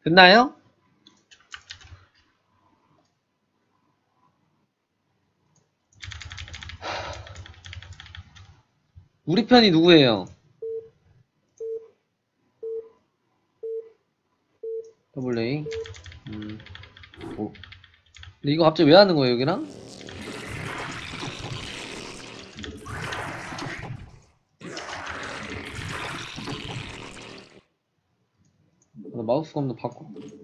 됐나요? 우리 편이 누구예요? 더블레이. 오. 근데 이거 갑자기 왜 하는 거예요, 여기랑? 나 마우스가 없는 바꿔.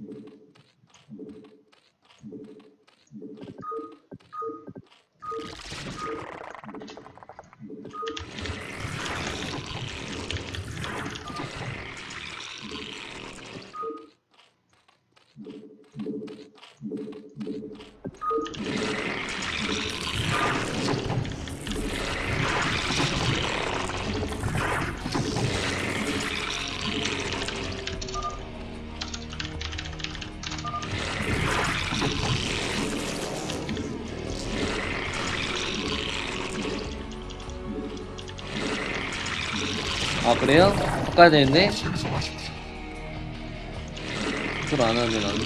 아, 그래요? 바꿔야 되는데? 그걸 안 하네, 나는.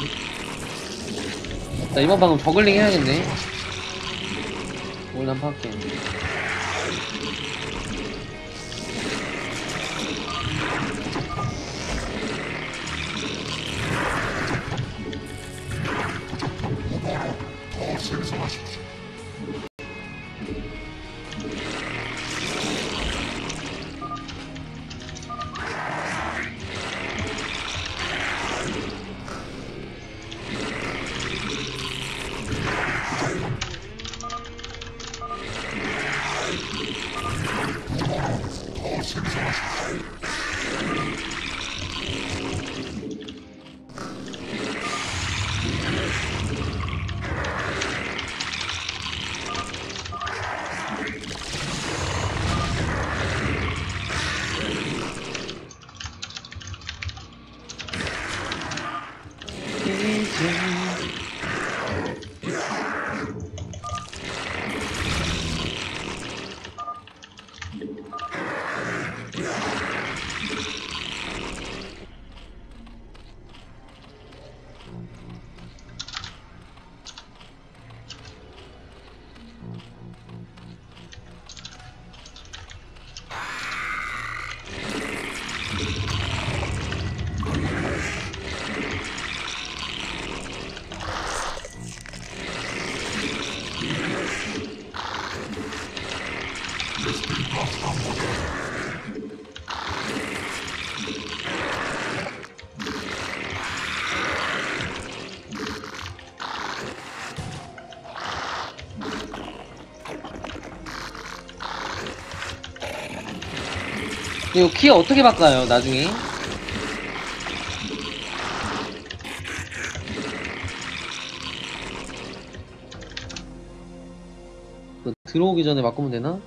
나 이번 방금 저글링 해야겠네. 오늘 한번 할게. 이거 키 어떻게 바꿔요, 나중에? 들어오기 전에 바꾸면 되나?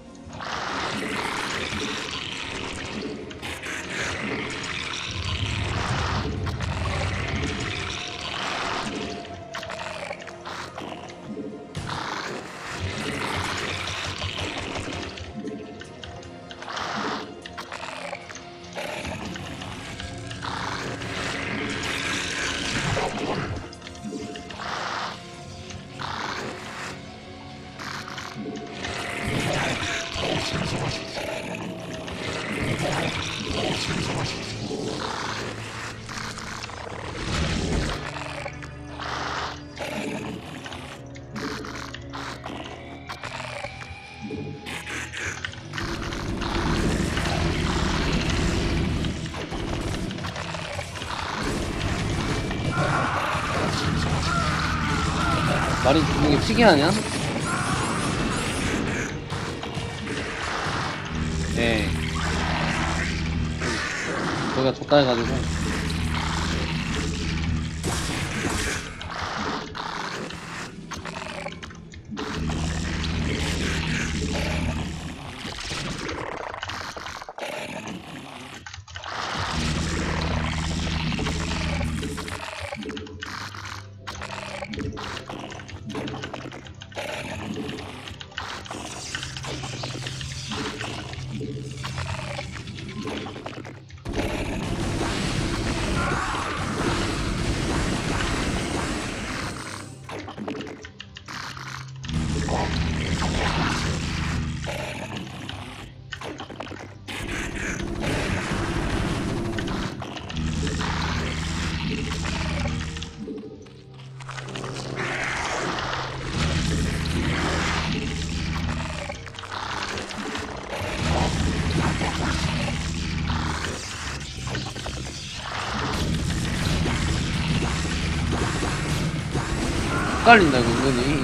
말이 죽는 게 특이하냐? 네. 저희가 줬다 해가지고. 헷갈린다 이거 은근히.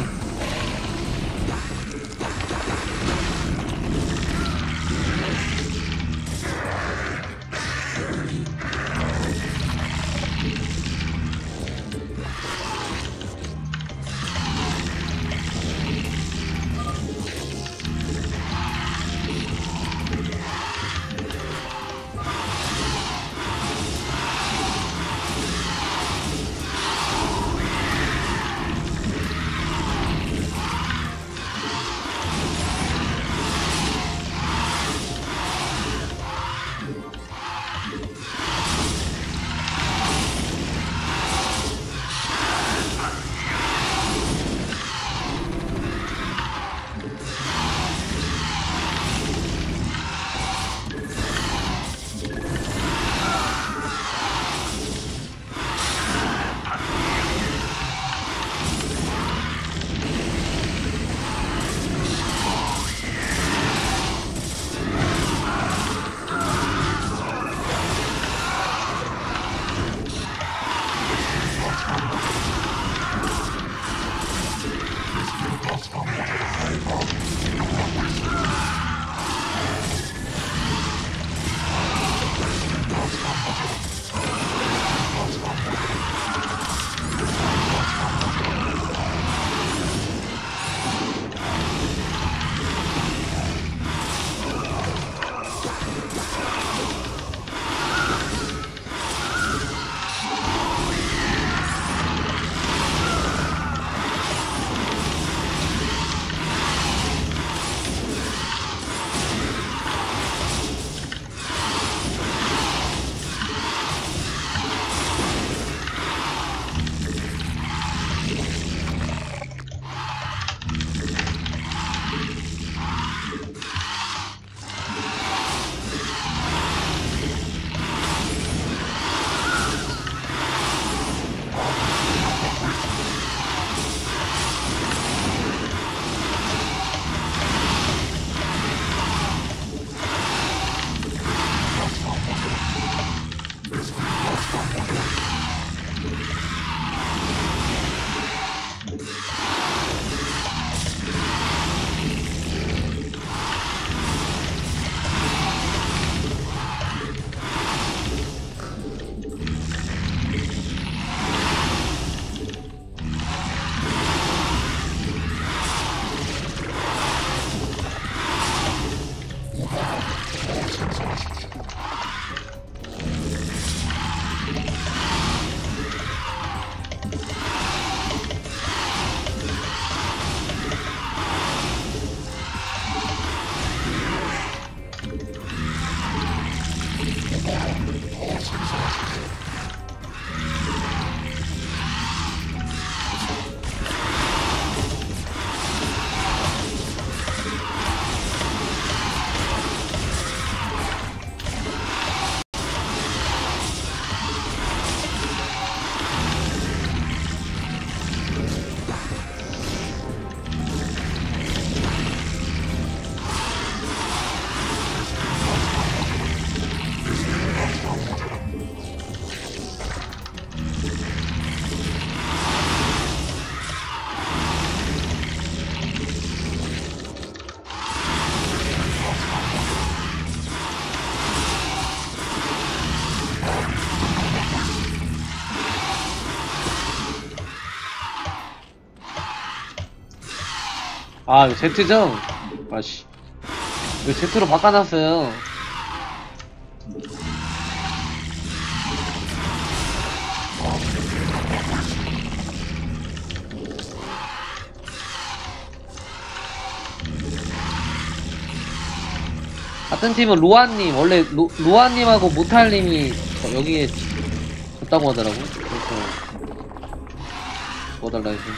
아, 이거 Z죠? 아씨. 이거 Z로 바꿔놨어요. 같은 팀은 로아님, 원래 로아님하고 모탈님이 여기에 졌다고 하더라고. 그래서 뭐달라 해서.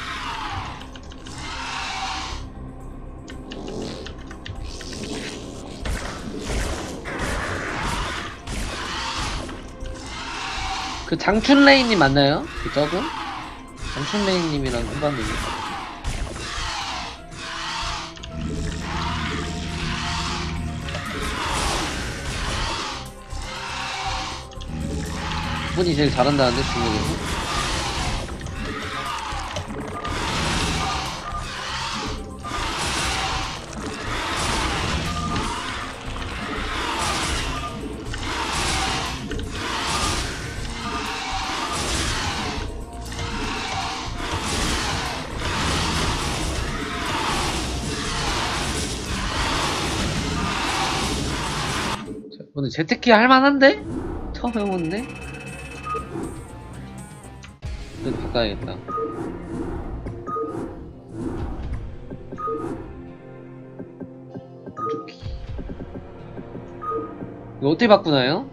그 장춘레이님 맞나요? 그 저분? 장춘레이님이랑 후반님이. 그분이 제일 잘한다는데 중국에서. 근데 제트키 할만한데? 처음 해보는데? 그래도 바꿔야겠다. 안좋기. 이거 어떻게 바꾸나요?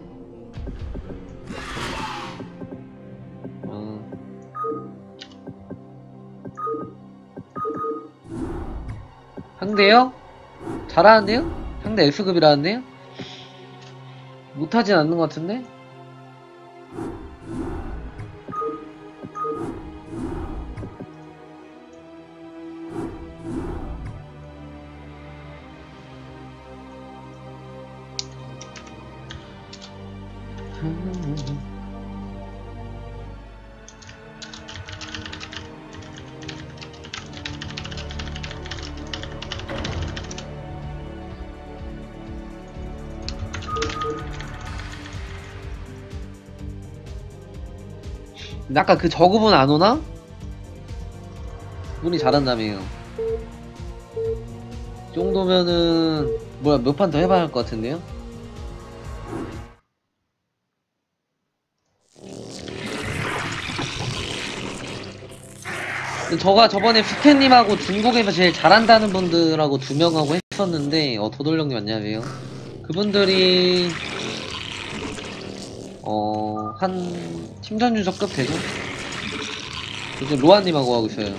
상대요? 잘하는데요? 상대 S급이라는데요? 못하진 않는 것 같은데? 근데 아까 그 저급은 안 오나? 분이 잘한다며요. 이 정도면은 뭐야, 몇 판 더 해봐야 할 것 같은데요? 근데 저가 저번에 푸켓님하고 중국에서 제일 잘한다는 분들하고 2명하고 했었는데, 도돌령님 안녕하세요. 그분들이 한 팀전 유저급 되죠? 요즘 로아님하고 하고 있어요.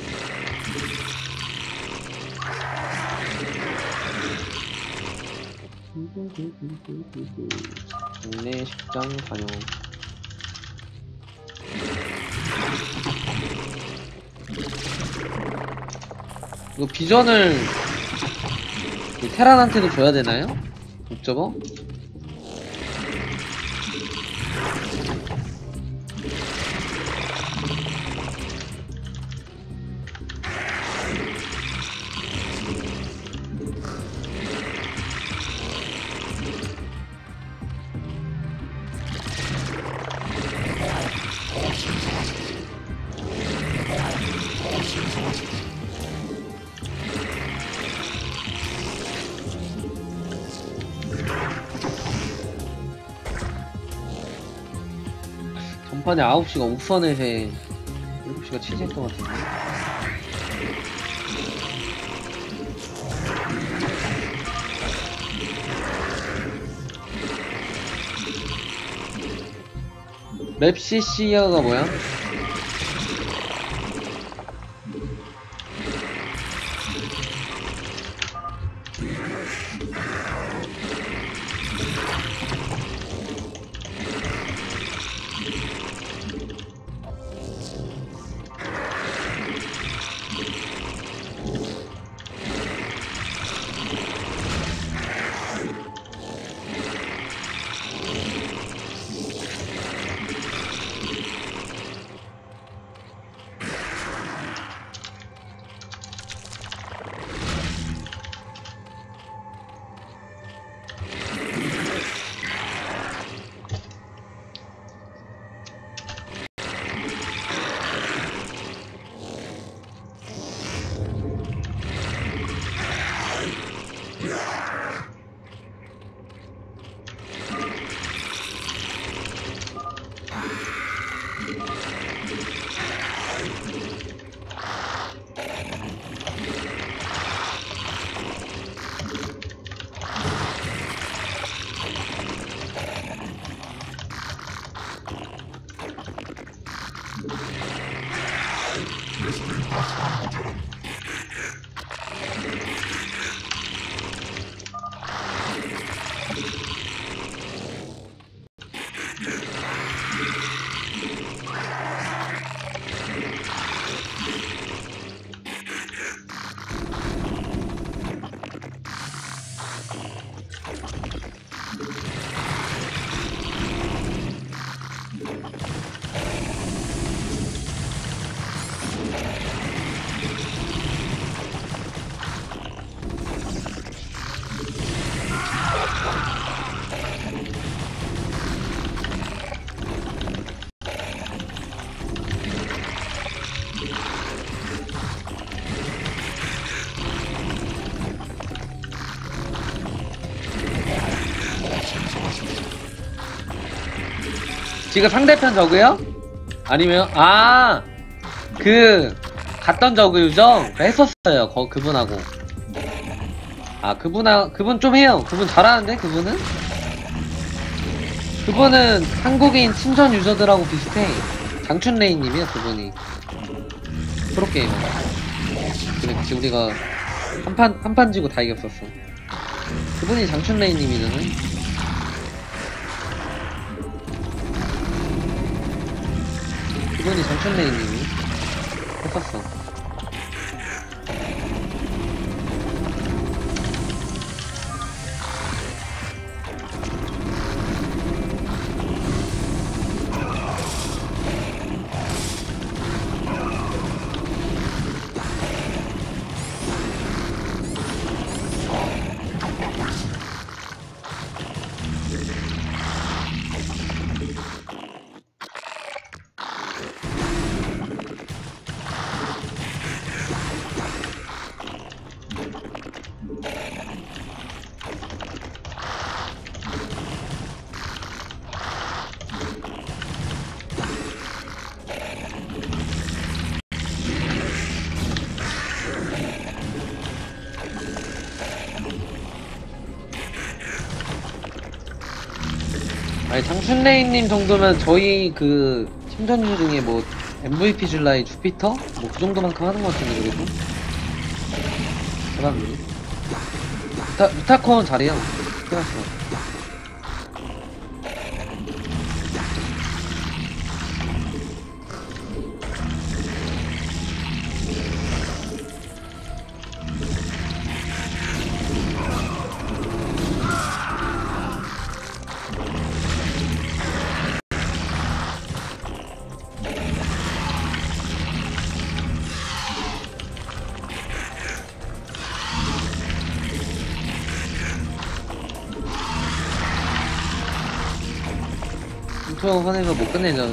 국내 식장 관용. 이거 비전을 테란한테도 줘야 되나요? 옵저버? 전판에 9시가 우선에서 7시가 치즈했던 것 같은데. 맵 CC가 뭐야? 지금 상대편 저그요? 아니면 그 갔던 저그 유저 했었어요. 그분하고. 그분 좀 해요. 그분 잘하는데 그분은 한국인 친전 유저들하고 비슷해. 장춘레이님이야 그분이. 프로게이머. 그래 우리가 한판 지고 다 이겼었어. 그분이 장춘레이님이잖아. 그분이 장춘레이님이 했었어. 아니 장춘레이님 정도면 저희 그 팀전주 중에 뭐 MVP 줄라이 주피터? 뭐 그 정도만큼 하는 것 같은데 그래도 대박이네. 무타코는 잘해요. 끝났어. 투어 선에서 못 끝내죠.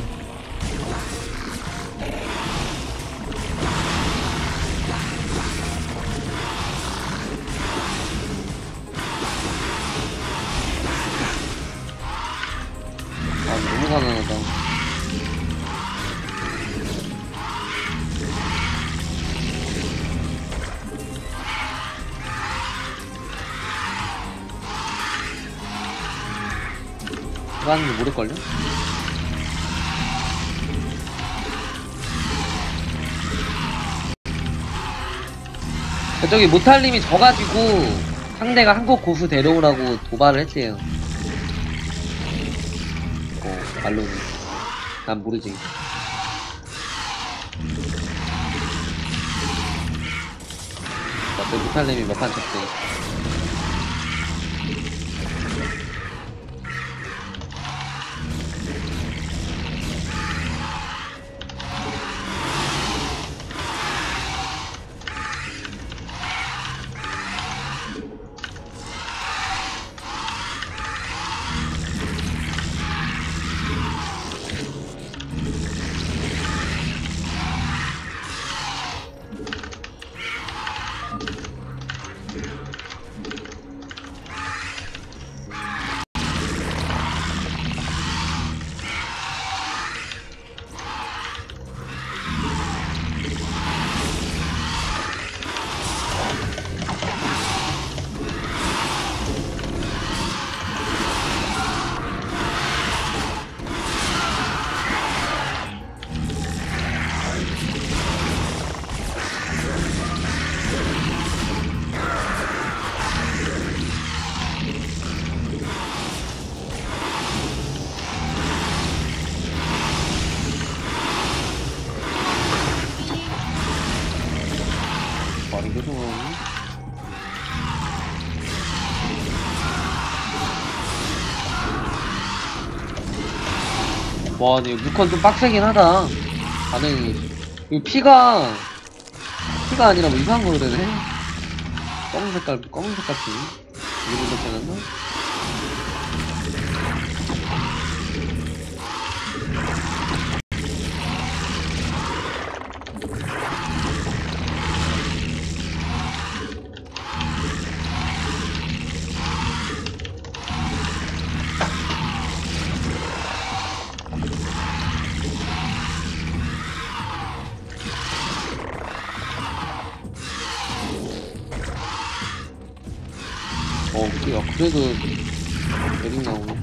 너무 가난하다. 그거 하는 줄 모를걸요? 저기 모탈님이 져가지고 상대가 한국 고수 데려오라고 도발을 했대요. 말로는. 난 모르지. 나또 모탈님이 몇 판 쳤대. 와, 근데 6컨 좀 빡세긴 하다. 반응이. 이거 피가 아니라 뭐 이상한 거 그러네. 검은 색깔 피. 이거 이렇게 해놨나? 그래도 베릭 나오네.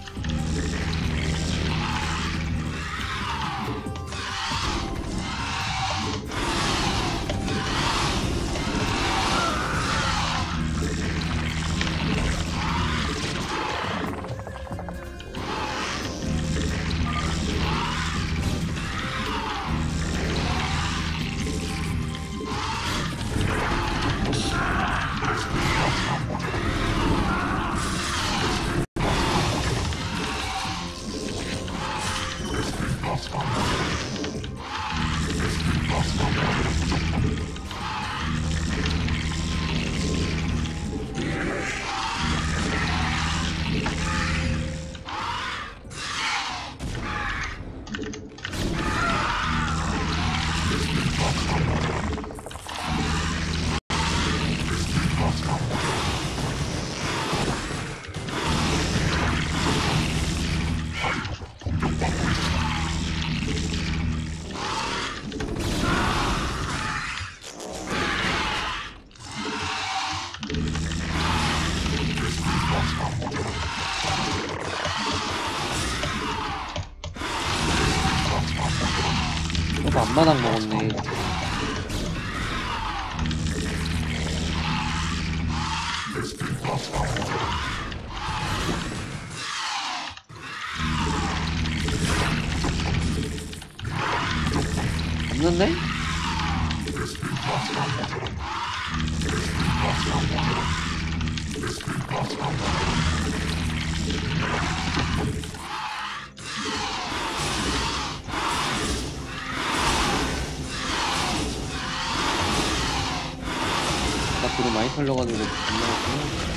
저거 앞마당 먹었네. 없는데? 나 그로 많이 털려가지고 안 나왔구나.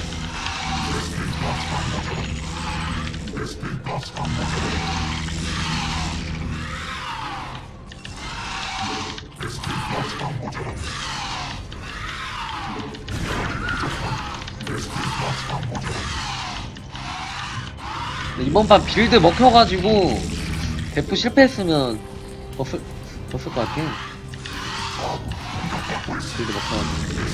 이번 판 빌드 먹혀가지고 대프 실패했으면 졌을 것 같아. 빌드 먹혀가지고.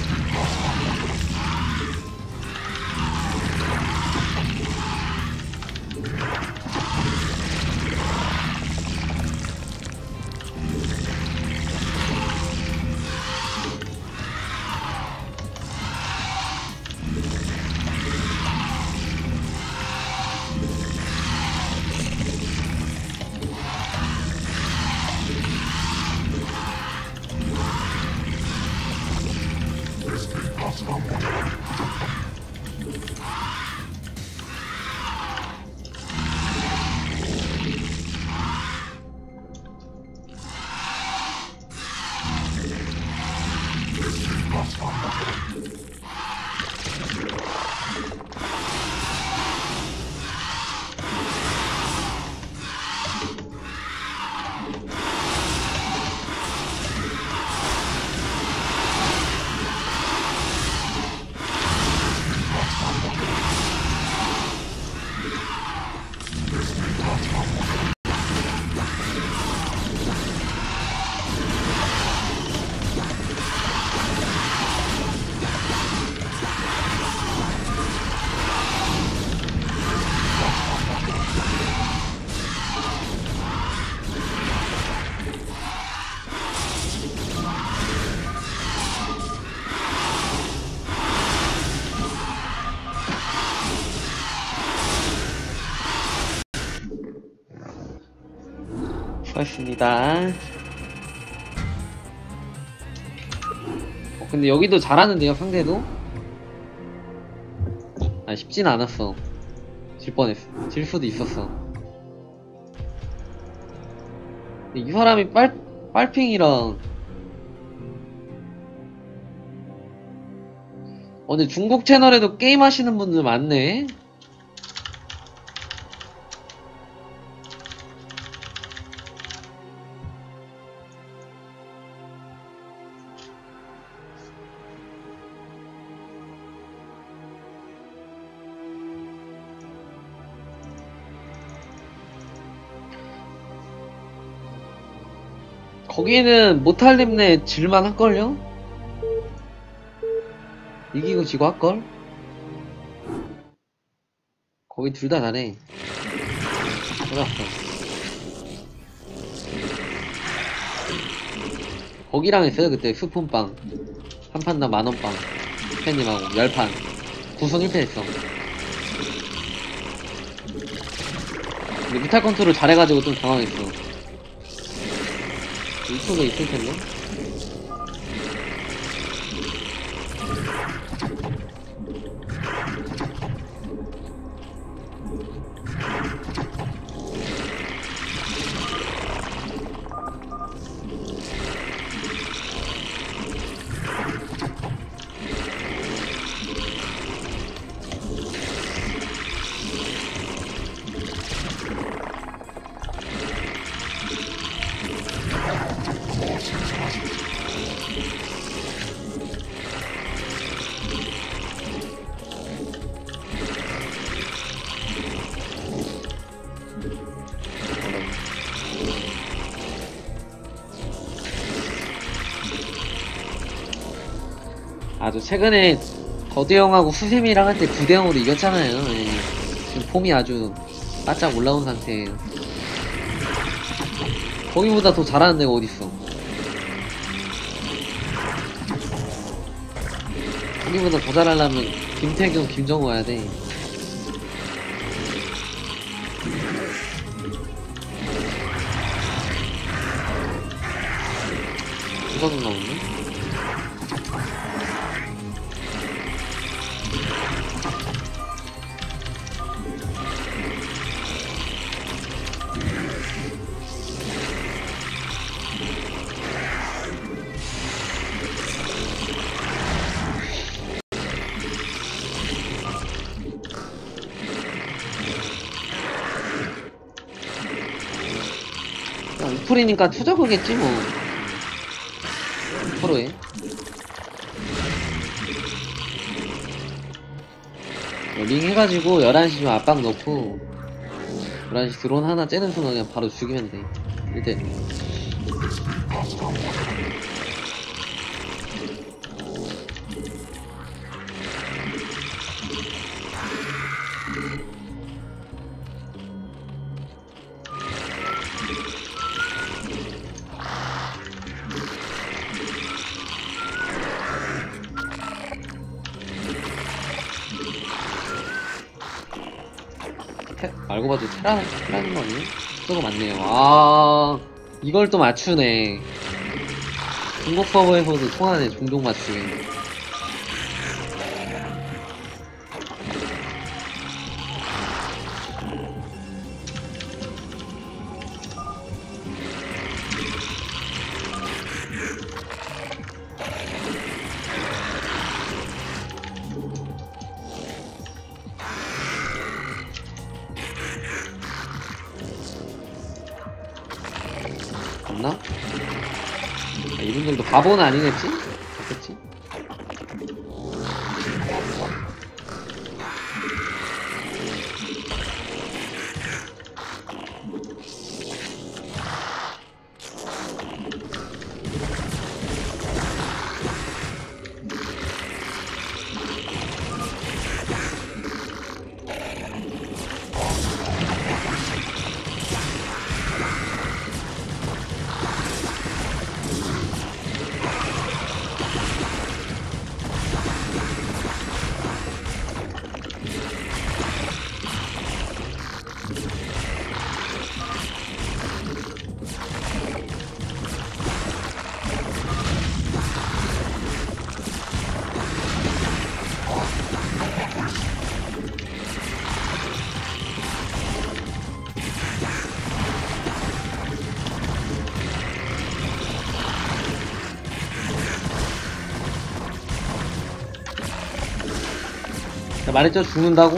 수고하셨습니다. 근데 여기도 잘하는데요, 상대도? 아, 쉽진 않았어. 질 뻔했어. 질 수도 있었어. 이 사람이 빨핑이랑 근데 중국 채널에도 게임 하시는 분들 많네? 거기는 못할림네 질만 할걸요? 이기고 지고 할걸? 거기 둘 다 잘해. 들어왔어. 거기랑 했어요 그때 스푼빵 한 판당 10,000원빵 팬님하고 10판 9승 1패 했어. 근데 무탈 컨트롤 잘해가지고 좀 당황했어. 유튜브에 있을텐데? 아주 최근에 거대형하고 수세미랑 할 때 9대0으로 이겼잖아요. 예. 지금 폼이 아주 바짝 올라온 상태예요. 거기보다 더 잘하는 애가 어딨어. 거기보다 더 잘하려면 김태경, 김정우 와야 돼. 누가 좀 나오네? 우풀이니까 투저그겠지 뭐. 서로에 링 해가지고 11시 좀 압박 넣고 11시 드론 하나 째는 순간 그냥 바로 죽이면 돼. 이때 알고 봐도 테라는 거 아니에요? 저거 맞네요. 아, 이걸 또 맞추네. 중국 서버에서도 통하네, 종종 맞추기. 없나? 아, 이분들도 바보는 아니겠지? 맞겠지? 말했죠? 죽는다고?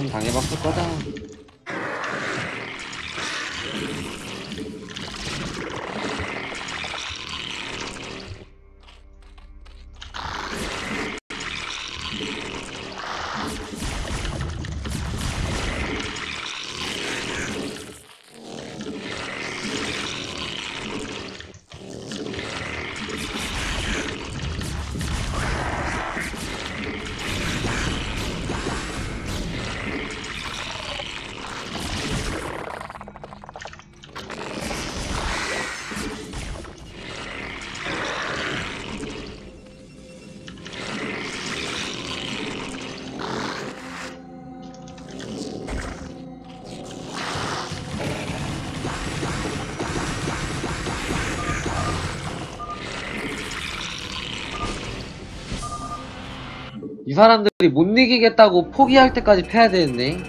좀 당해봤을 거다. 이 사람들이 못 이기겠다고 포기할 때까지 패야 되는데.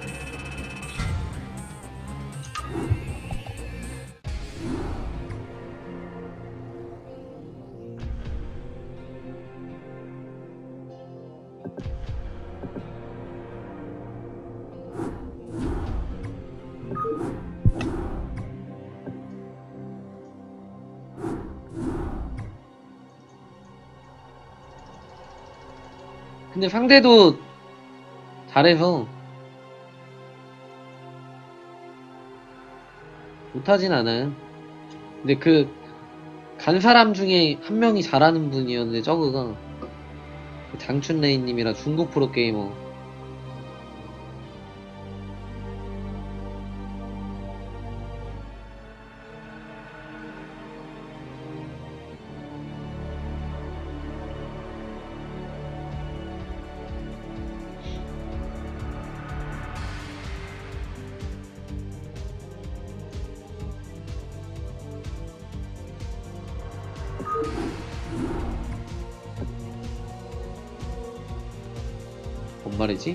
근데 상대도 잘해서 못하진 않아요. 근데 간 사람 중에 한 명이 잘하는 분이었는데 저그가 장춘레이님이라 중국 프로게이머. 뭔 말이지?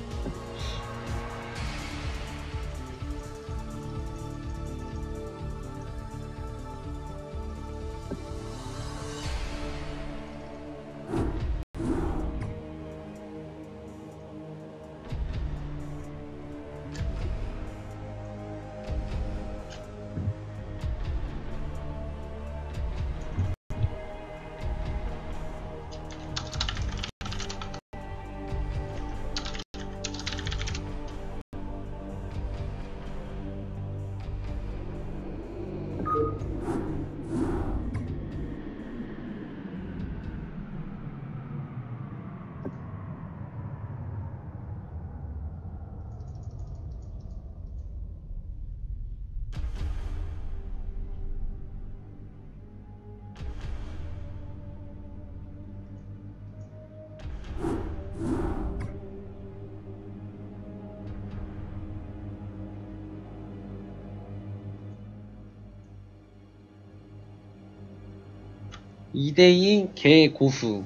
이대2 개고수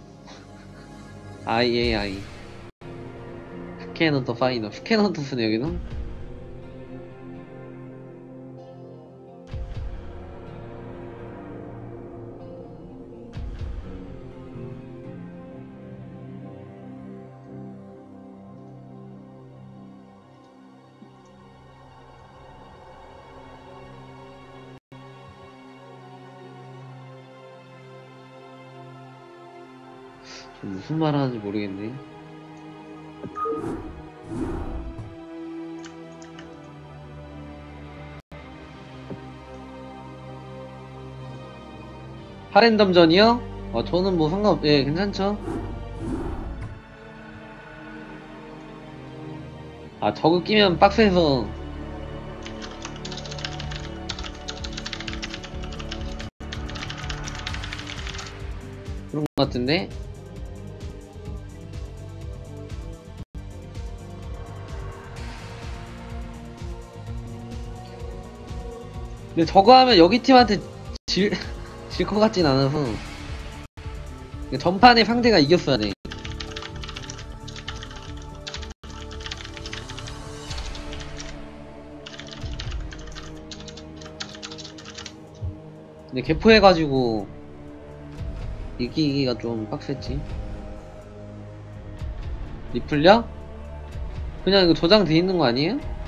IAI 스캐너더 파이너. 스캐너더 쓰네 여기는. 무슨 말 하는지 모르겠네. 하랜덤전이요? 저는 뭐 예, 괜찮죠? 저거 끼면 박스에서 그런 것 같은데? 근데 저거 하면 여기 팀한테 질 것 같진 않아서. 전판에 상대가 이겼어야 돼. 근데 개포해가지고 이기기가 좀 빡셌지. 리플려? 그냥 이거 저장돼 있는 거 아니에요?